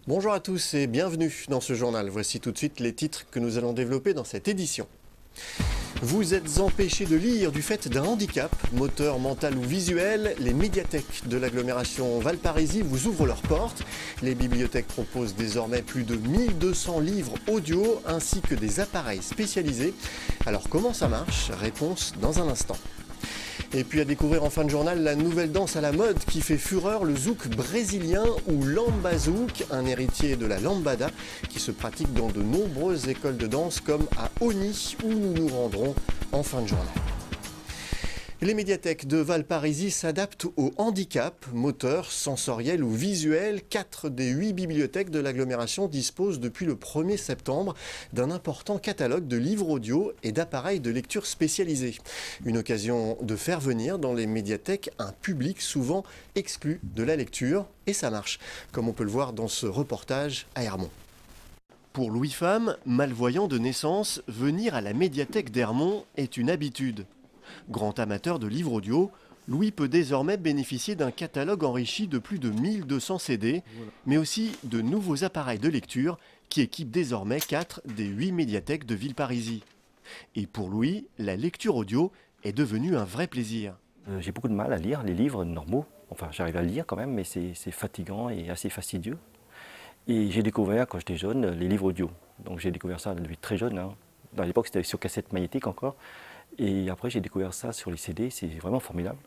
Bonjour à tous et bienvenue dans ce journal. Voici tout de suite les titres que nous allons développer dans cette édition. Vous êtes empêché de lire du fait d'un handicap, moteur, mental ou visuel. Les médiathèques de l'agglomération Valparisis vous ouvrent leurs portes. Les bibliothèques proposent désormais plus de 1200 livres audio ainsi que des appareils spécialisés. Alors comment ça marche? Réponse dans un instant. Et puis à découvrir en fin de journal la nouvelle danse à la mode qui fait fureur, le zouk brésilien ou lambazouk, un héritier de la lambada qui se pratique dans de nombreuses écoles de danse comme à Oni où nous nous rendrons en fin de journal. Les médiathèques de Valparisis s'adaptent au handicap, moteur, sensoriel ou visuel. 4 des 8 bibliothèques de l'agglomération disposent depuis le 1er septembre d'un important catalogue de livres audio et d'appareils de lecture spécialisés. Une occasion de faire venir dans les médiathèques un public souvent exclu de la lecture. Et ça marche, comme on peut le voir dans ce reportage à Hermont. Pour Louis Femme, malvoyant de naissance, venir à la médiathèque d'Hermont est une habitude. Grand amateur de livres audio, Louis peut désormais bénéficier d'un catalogue enrichi de plus de 1200 CD, mais aussi de nouveaux appareils de lecture qui équipent désormais 4 des 8 médiathèques de Villeparisis. Et pour Louis, la lecture audio est devenue un vrai plaisir. J'ai beaucoup de mal à lire les livres normaux. Enfin, j'arrive à le lire quand même, mais c'est fatigant et assez fastidieux. Et j'ai découvert, quand j'étais jeune, les livres audio. Donc j'ai découvert ça depuis très jeune. À l'époque, c'était sur cassette magnétique encore. Et après, j'ai découvert ça sur les CD, c'est vraiment formidable.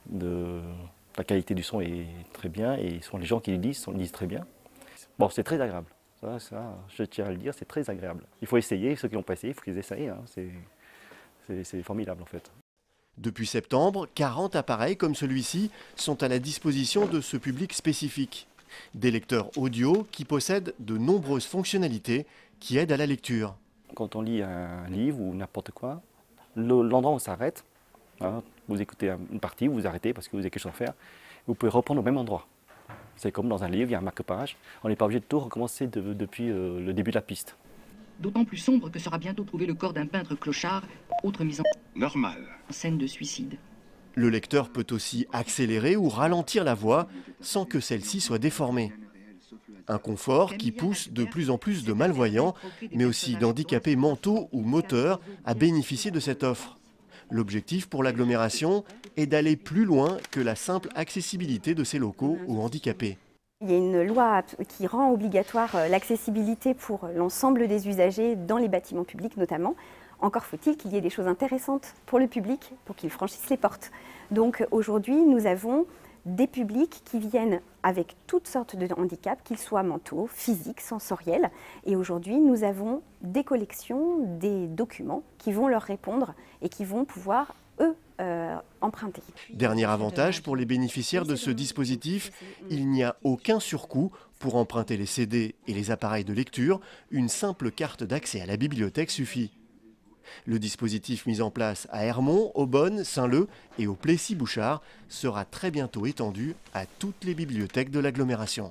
La qualité du son est très bien et les gens qui le disent très bien. Bon, c'est très agréable. Ça, je tiens à le dire, c'est très agréable. Il faut essayer, ceux qui l'ont pas essayé, il faut qu'ils essayent. C'est formidable en fait. Depuis septembre, 40 appareils comme celui-ci sont à la disposition de ce public spécifique. Des lecteurs audio qui possèdent de nombreuses fonctionnalités qui aident à la lecture. Quand on lit un livre ou n'importe quoi, l'endroit où on s'arrête, vous écoutez une partie, vous vous arrêtez parce que vous avez quelque chose à faire, vous pouvez reprendre au même endroit. C'est comme dans un livre, il y a un marque-page, on n'est pas obligé de tout recommencer depuis le début de la piste. D'autant plus sombre que sera bientôt trouvé le corps d'un peintre clochard, autre mise en scène de suicide. Le lecteur peut aussi accélérer ou ralentir la voix sans que celle-ci soit déformée. Un confort qui pousse de plus en plus de malvoyants, mais aussi d'handicapés mentaux ou moteurs à bénéficier de cette offre. L'objectif pour l'agglomération est d'aller plus loin que la simple accessibilité de ces locaux aux handicapés. Il y a une loi qui rend obligatoire l'accessibilité pour l'ensemble des usagers dans les bâtiments publics notamment. Encore faut-il qu'il y ait des choses intéressantes pour le public pour qu'ils franchissent les portes. Donc aujourd'hui, nous avons des publics qui viennent avec toutes sortes de handicaps, qu'ils soient mentaux, physiques, sensoriels. Et aujourd'hui, nous avons des collections, des documents qui vont leur répondre et qui vont pouvoir, eux, emprunter. Dernier avantage pour les bénéficiaires de ce dispositif, il n'y a aucun surcoût pour emprunter les CD et les appareils de lecture. Une simple carte d'accès à la bibliothèque suffit. Le dispositif mis en place à Hermont, Aubonne, Saint-Leu et au Plessis-Bouchard sera très bientôt étendu à toutes les bibliothèques de l'agglomération.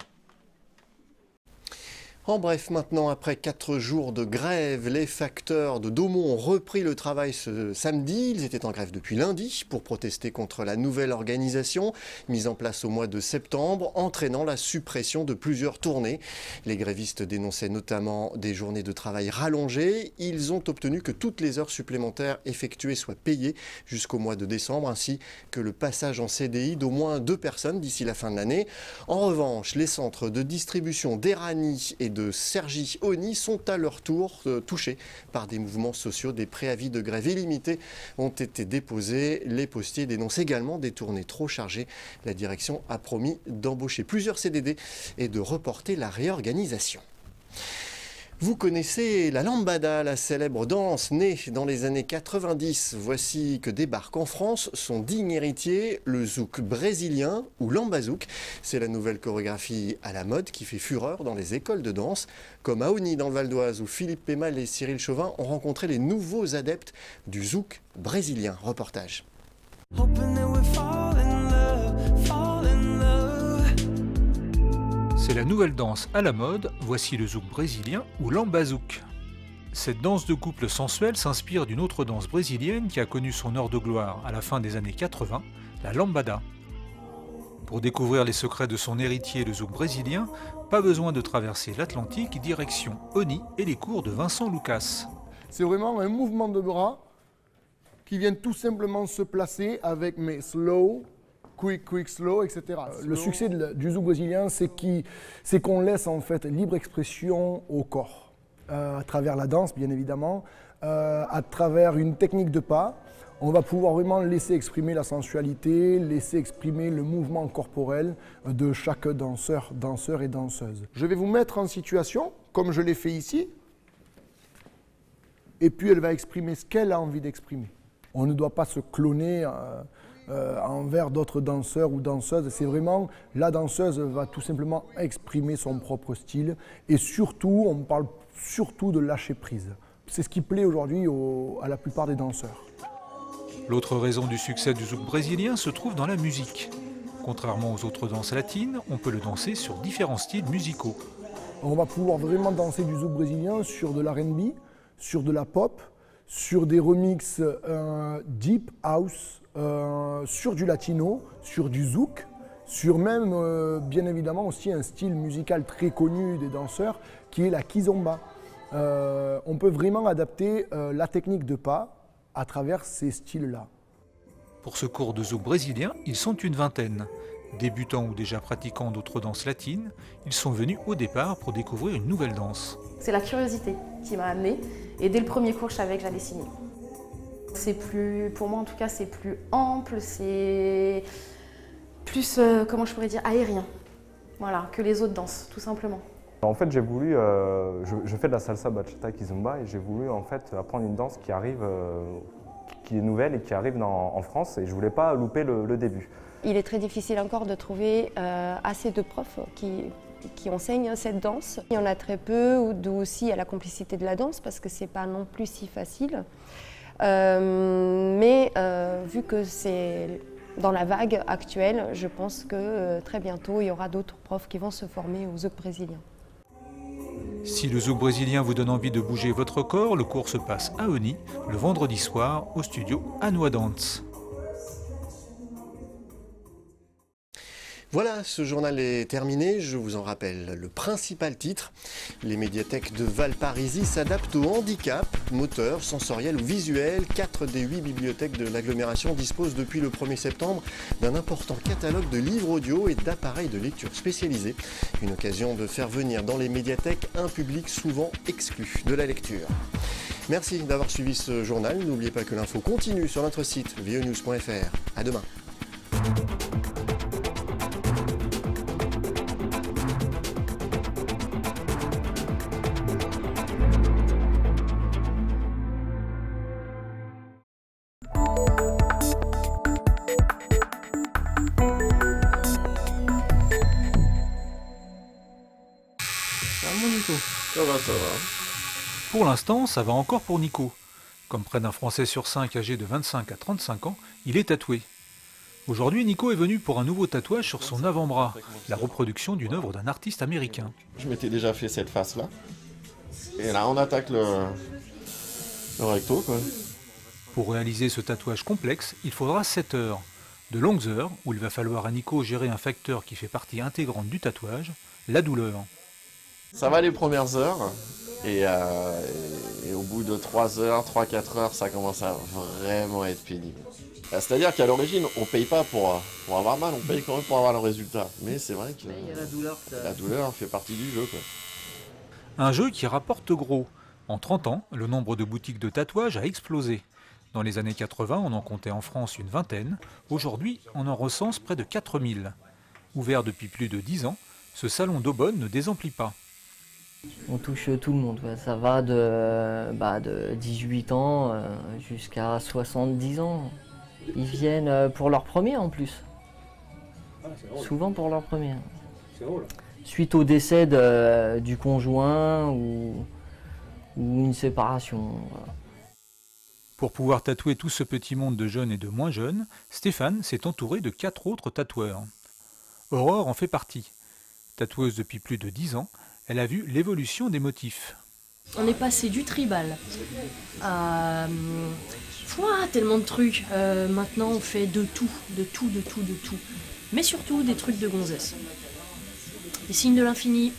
En bref, maintenant, après 4 jours de grève, les facteurs de Daumont ont repris le travail ce samedi. Ils étaient en grève depuis lundi pour protester contre la nouvelle organisation mise en place au mois de septembre, entraînant la suppression de plusieurs tournées. Les grévistes dénonçaient notamment des journées de travail rallongées. Ils ont obtenu que toutes les heures supplémentaires effectuées soient payées jusqu'au mois de décembre, ainsi que le passage en CDI d'au moins 2 personnes d'ici la fin de l'année. En revanche, les centres de distribution d'Erani et de Cergy-Oni sont à leur tour touchés par des mouvements sociaux. Des préavis de grève illimités ont été déposés. Les postiers dénoncent également des tournées trop chargées. La direction a promis d'embaucher plusieurs CDD et de reporter la réorganisation. Vous connaissez la lambada, la célèbre danse née dans les années 90. Voici que débarque en France son digne héritier, le zouk brésilien ou lambazouk. C'est la nouvelle chorégraphie à la mode qui fait fureur dans les écoles de danse, comme à Oni dans le Val d'Oise où Philippe Pémal et Cyril Chauvin ont rencontré les nouveaux adeptes du zouk brésilien. Reportage. C'est la nouvelle danse à la mode, voici le zouk brésilien ou lambazouk. Cette danse de couple sensuelle s'inspire d'une autre danse brésilienne qui a connu son heure de gloire à la fin des années 80, la lambada. Pour découvrir les secrets de son héritier, le zouk brésilien, pas besoin de traverser l'Atlantique, direction Oni et les cours de Vincent Lucas. C'est vraiment un mouvement de bras qui vient tout simplement se placer avec mes slow, quick, quick, slow, etc. Le succès du zouk brésilien, c'est qu'on laisse en fait libre expression au corps, à travers la danse bien évidemment, à travers une technique de pas. On va pouvoir vraiment laisser exprimer la sensualité, laisser exprimer le mouvement corporel de chaque danseur et danseuse. Je vais vous mettre en situation, comme je l'ai fait ici, et puis elle va exprimer ce qu'elle a envie d'exprimer. On ne doit pas se cloner envers d'autres danseurs ou danseuses. C'est vraiment, la danseuse va tout simplement exprimer son propre style, et surtout, on parle surtout de lâcher prise. C'est ce qui plaît aujourd'hui à la plupart des danseurs. L'autre raison du succès du zouk brésilien se trouve dans la musique. Contrairement aux autres danses latines, on peut le danser sur différents styles musicaux. On va pouvoir vraiment danser du zouk brésilien sur de l'R&B, sur de la pop, sur des remixes deep house, sur du latino, sur du zouk, sur même bien évidemment aussi un style musical très connu des danseurs qui est la kizomba. On peut vraiment adapter la technique de pas à travers ces styles-là. Pour ce cours de zouk brésilien, ils sont une vingtaine. Débutants ou déjà pratiquants d'autres danses latines, ils sont venus au départ pour découvrir une nouvelle danse. C'est la curiosité qui m'a amenée, et dès le premier cours, je savais que j'allais signer. C'est plus, pour moi en tout cas, c'est plus ample, c'est plus, comment je pourrais dire, aérien, voilà, que les autres danses, tout simplement. En fait, j'ai voulu, je fais de la salsa bachata kizomba, et j'ai voulu en fait apprendre une danse qui arrive, qui est nouvelle et qui arrive en France, et je voulais pas louper le début. Il est très difficile encore de trouver assez de profs qui enseignent cette danse. Il y en a très peu, d'où aussi il y a la complicité de la danse, parce que c'est pas non plus si facile. Mais vu que c'est dans la vague actuelle, je pense que très bientôt il y aura d'autres profs qui vont se former au zouk brésilien. Si le zouk brésilien vous donne envie de bouger votre corps, le cours se passe à Oni, le vendredi soir, au studio Anoa Dance. Voilà, ce journal est terminé. Je vous en rappelle le principal titre. Les médiathèques de Valparisis s'adaptent au handicap, moteur, sensoriel ou visuel. 4 des 8 bibliothèques de l'agglomération disposent depuis le 1er septembre d'un important catalogue de livres audio et d'appareils de lecture spécialisés. Une occasion de faire venir dans les médiathèques un public souvent exclu de la lecture. Merci d'avoir suivi ce journal. N'oubliez pas que l'info continue sur notre site vonews.fr. À demain. Ça va. Pour l'instant, ça va encore pour Nico. Comme près d'un Français sur 5 âgé de 25 à 35 ans, il est tatoué. Aujourd'hui, Nico est venu pour un nouveau tatouage sur son avant-bras, la reproduction d'une œuvre d'un artiste américain. Je m'étais déjà fait cette face-là. Et là, on attaque le recto, quoi. Pour réaliser ce tatouage complexe, il faudra 7 heures. De longues heures où il va falloir à Nico gérer un facteur qui fait partie intégrante du tatouage, la douleur. Ça va les premières heures, et au bout de 3 heures, 3-4 heures, ça commence à vraiment être pénible. C'est-à-dire qu'à l'origine, on ne paye pas pour avoir mal, on paye quand même pour avoir le résultat. Mais c'est vrai que la douleur fait partie du jeu, quoi. Un jeu qui rapporte gros. En 30 ans, le nombre de boutiques de tatouage a explosé. Dans les années 80, on en comptait en France une vingtaine. Aujourd'hui, on en recense près de 4000. Ouvert depuis plus de 10 ans, ce salon d'Aubonne ne désemplit pas. On touche tout le monde, ça va de 18 ans jusqu'à 70 ans. Ils viennent pour leur premier en plus. Souvent pour leur premier. Suite au décès du conjoint ou une séparation. Voilà. Pour pouvoir tatouer tout ce petit monde de jeunes et de moins jeunes, Stéphane s'est entouré de 4 autres tatoueurs. Aurore en fait partie. Tatoueuse depuis plus de 10 ans, elle a vu l'évolution des motifs. On est passé du tribal à tellement de trucs. Maintenant on fait de tout. mais surtout des trucs de gonzesse. Des signes de l'infini,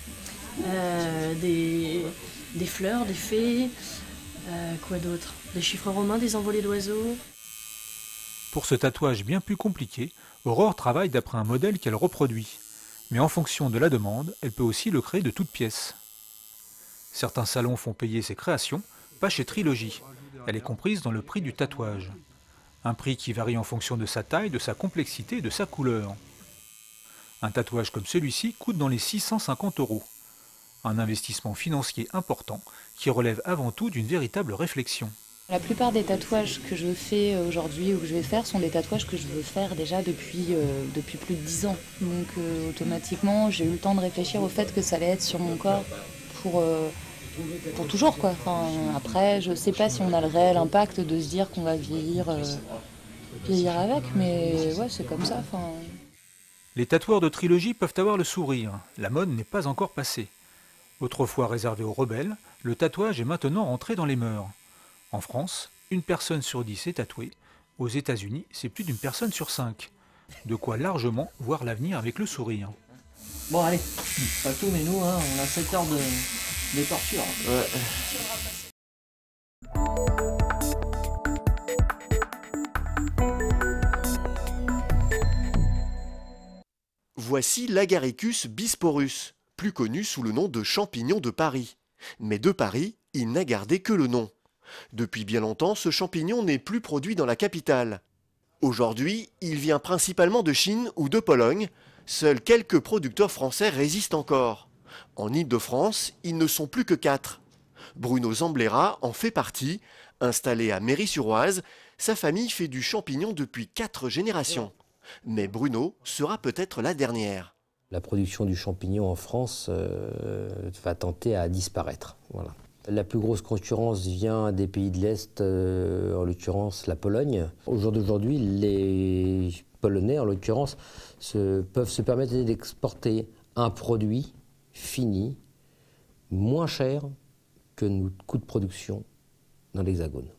des fleurs, des fées, quoi d'autre? Des chiffres romains, des envolées d'oiseaux. Pour ce tatouage bien plus compliqué, Aurore travaille d'après un modèle qu'elle reproduit. Mais en fonction de la demande, elle peut aussi le créer de toutes pièces. Certains salons font payer ses créations, pas chez Trilogie. Elle est comprise dans le prix du tatouage. Un prix qui varie en fonction de sa taille, de sa complexité et de sa couleur. Un tatouage comme celui-ci coûte dans les 650 €. Un investissement financier important qui relève avant tout d'une véritable réflexion. La plupart des tatouages que je fais aujourd'hui ou que je vais faire sont des tatouages que je veux faire déjà depuis plus de 10 ans. Donc automatiquement, j'ai eu le temps de réfléchir au fait que ça allait être sur mon corps pour toujours, quoi. Enfin, après, je sais pas si on a le réel impact de se dire qu'on va vieillir avec, mais ouais, c'est comme ça. Enfin... Les tatoueurs de Trilogie peuvent avoir le sourire. La mode n'est pas encore passée. Autrefois réservé aux rebelles, le tatouage est maintenant rentré dans les mœurs. En France, 1 personne sur 10 est tatouée. Aux États-Unis, c'est plus d'1 personne sur 5. De quoi largement voir l'avenir avec le sourire. Bon allez, pas tout, mais nous, hein, on a 7 heures de torture. Ouais. Voici l'Agaricus bisporus, plus connu sous le nom de champignon de Paris. Mais de Paris, il n'a gardé que le nom. Depuis bien longtemps, ce champignon n'est plus produit dans la capitale. Aujourd'hui, il vient principalement de Chine ou de Pologne. Seuls quelques producteurs français résistent encore. En Île-de-France, ils ne sont plus que 4. Bruno Zamblera en fait partie. Installé à Méry-sur-Oise, sa famille fait du champignon depuis 4 générations. Mais Bruno sera peut-être la dernière. La production du champignon en France va tenter à disparaître. Voilà. La plus grosse concurrence vient des pays de l'Est, en l'occurrence la Pologne. Au jour d'aujourd'hui, les Polonais, en l'occurrence, peuvent se permettre d'exporter un produit fini, moins cher que notre coût de production dans l'Hexagone.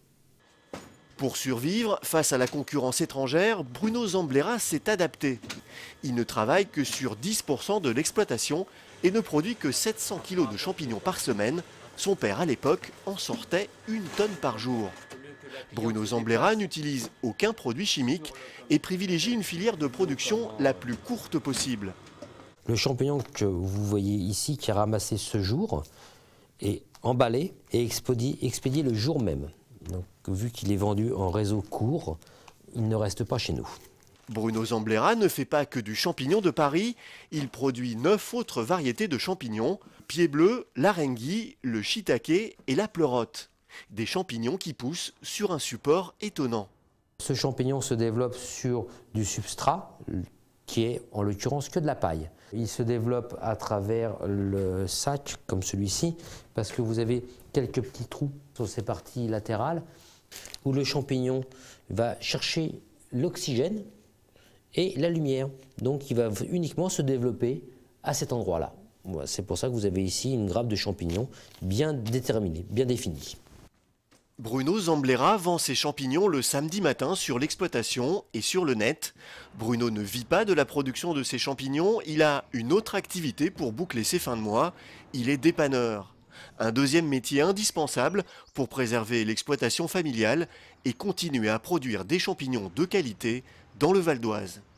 Pour survivre face à la concurrence étrangère, Bruno Zamblera s'est adapté. Il ne travaille que sur 10% de l'exploitation et ne produit que 700 kg de champignons par semaine. Son père, à l'époque, en sortait 1 tonne par jour. Bruno Zamblera n'utilise aucun produit chimique et privilégie une filière de production la plus courte possible. Le champignon que vous voyez ici, qui est ramassé ce jour, est emballé et expédié le jour même. Donc, vu qu'il est vendu en réseau court, il ne reste pas chez nous. Bruno Zamblera ne fait pas que du champignon de Paris, il produit 9 autres variétés de champignons, pied bleu, l'arengui, le shiitake et la pleurote. Des champignons qui poussent sur un support étonnant. Ce champignon se développe sur du substrat, qui est en l'occurrence que de la paille. Il se développe à travers le sac, comme celui-ci, parce que vous avez quelques petits trous sur ces parties latérales, où le champignon va chercher l'oxygène et la lumière. Donc il va uniquement se développer à cet endroit-là. Voilà, c'est pour ça que vous avez ici une grappe de champignons bien déterminée, bien définie. Bruno Zamblera vend ses champignons le samedi matin sur l'exploitation et sur le net. Bruno ne vit pas de la production de ses champignons, il a une autre activité pour boucler ses fins de mois, il est dépanneur. Un deuxième métier indispensable pour préserver l'exploitation familiale et continuer à produire des champignons de qualité dans le Val d'Oise.